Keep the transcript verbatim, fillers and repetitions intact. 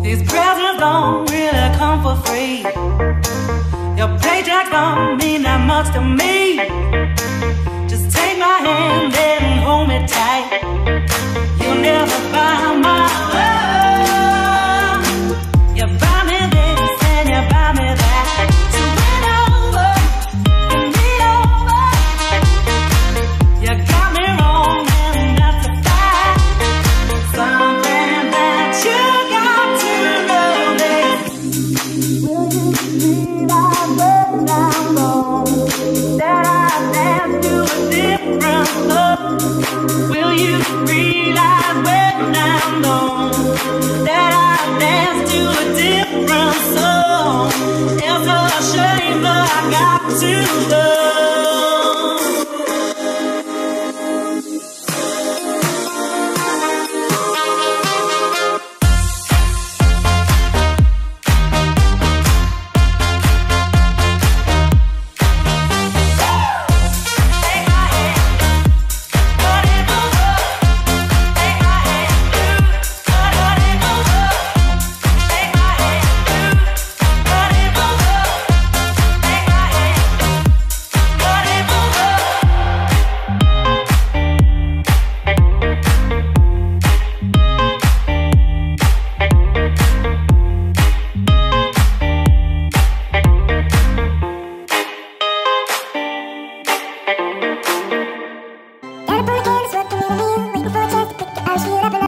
These presents don't really come for free. Your paycheck don't mean that much to me. Just take my hand and hold me tight. You'll never buy my love. You buy me this and you buy me that. So win over, and lean over. You got me wrong and that's a fact. Something that you got to know is, will you realize when I'm gone that I dance to a different love? Will you realize when I'm gone that I dance to a different song? It's a shame that I got to love. Gotta put